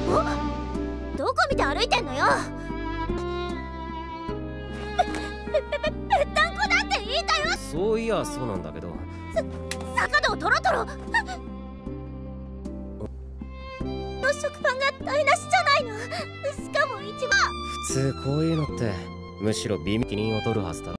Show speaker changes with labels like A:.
A: どこ見て歩いてんのよ。ぺったんこだって言いたよ。
B: そういやそうなんだけど、
A: 坂戸トロトロの食パンが台無しじゃないの。しかも一番
B: 普通こういうのってむしろ微妙に責任を取るはずだろ。